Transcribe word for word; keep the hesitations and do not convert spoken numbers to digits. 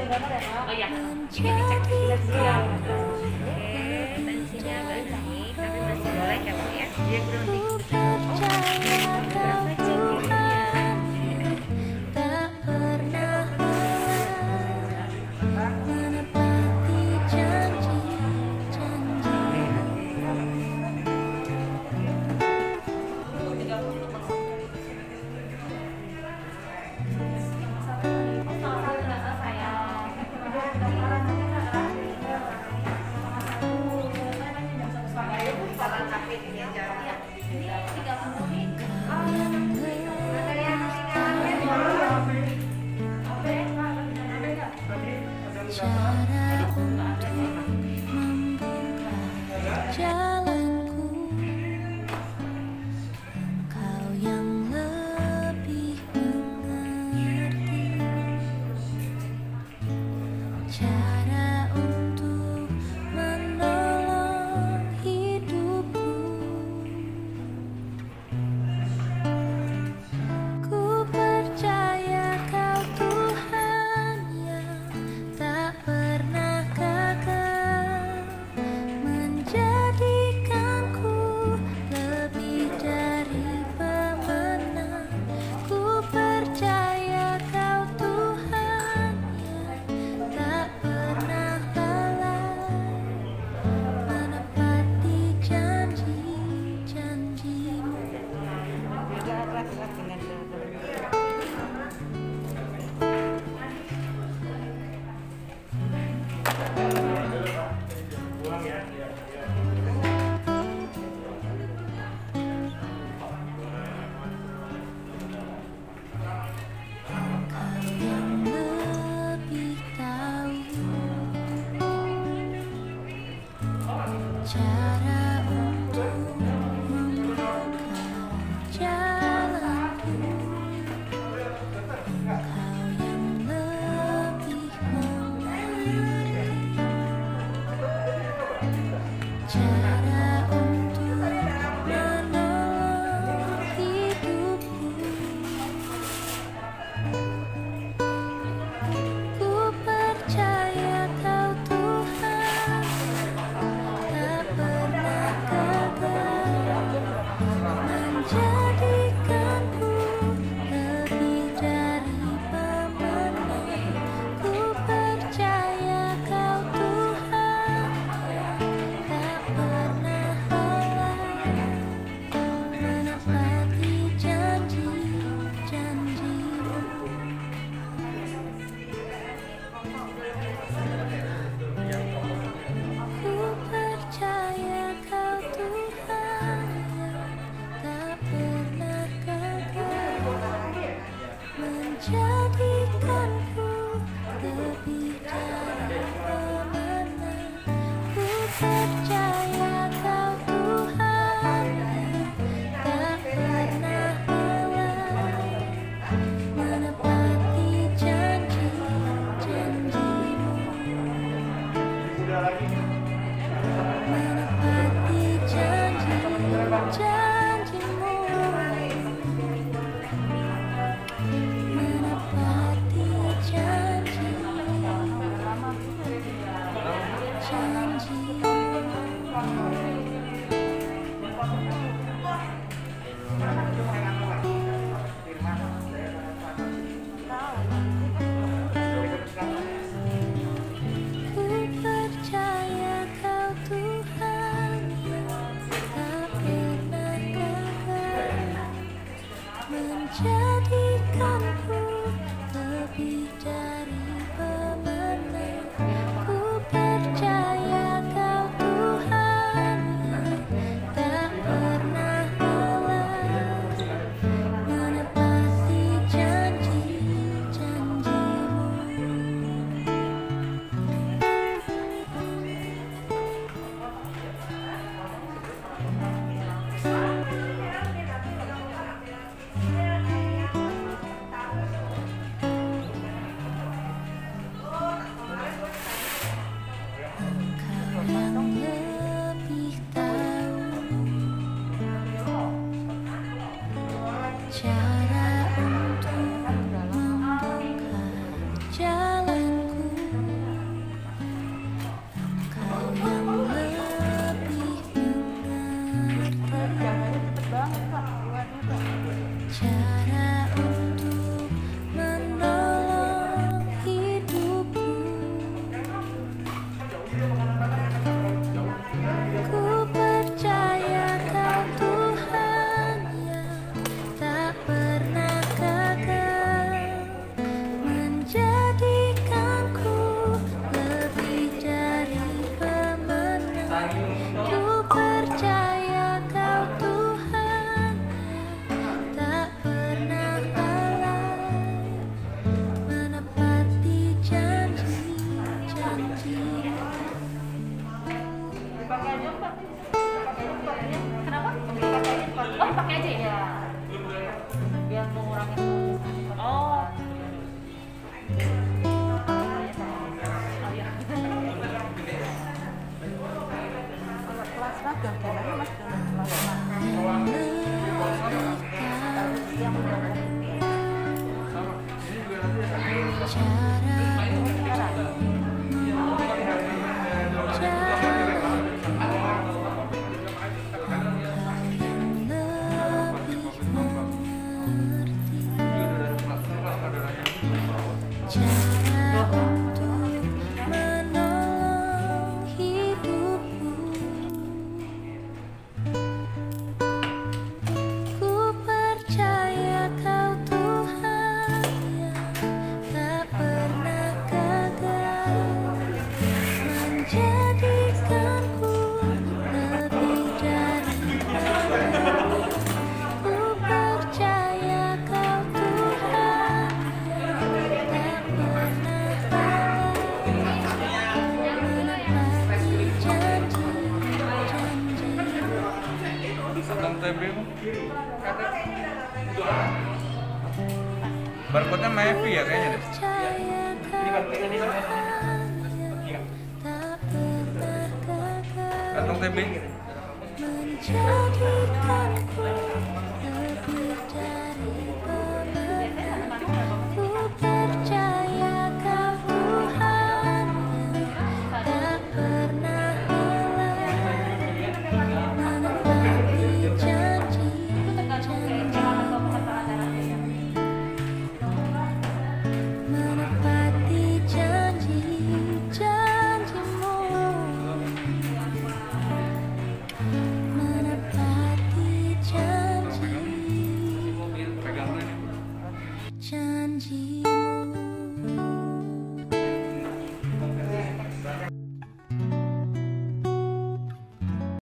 Oh ya, jika dicek tensinya. Oke, tensinya baik, tapi masih boleh ya Bu ya. Dia grounding. Berapa jadinya? Tak pernah menepati janji-janji. Cara untuk membuka jalanku, engkau yang lebih mengerti cara untuk menolong hidupku. Ku percaya Kau Tuhan yang tak pernah gagal, menjadikanku lebih dari pemenang. Ku percaya Kau Tuhan yang tak pernah lalai, menepati janji-janji-Mu. Kau yang lebih tahu cara untuk membuka jalanku. Kau yang lebih mengerti cara untuk menolong hidupku. Ku percaya Kau Tuhan tak pernah gagal, menjadikanku lebih dari pemenang. Ku percaya Kau Tuhan tak pernah lalai, menepati janji-janji-Mu. Ku percaya Kau Tuhan yang tak pernah gagal, menjadikanku lebih dari pemenang. Ku percaya Kau Tuhan yang tak pernah lalai, menepati janji-janji-Mu. Menepati janji-janji-Mu. Menepati Ku percaya Kau Tuhan yang tak pernah gagal, menjadikanku lebih dari pemenang. Ku percaya Kau Tuhan yang tak pernah lalai, menepati janji-janji-Mu. Engkau yang lebih tahu cara untuk membuka jalanku. Cara untuk menolong hidupku, ku percaya Kau Tuhan yang tak pernah gagal, menjadikanku lebih dari baik. Ku percaya Kau Tuhan tak pernah lalai, menepati janji-janji. Tentang T B barcode-nya Mevi ya kayaknya deh. Percaya Kau Tuhan yang tak pernah gagal, Kantong T B. menjadikanku lebih dari pemenang. Ku percaya Kau Tuhan yang tak pernah lalai, menepati janji-janji, menepati janji-janji-Mu, menepati janji-janji-Mu.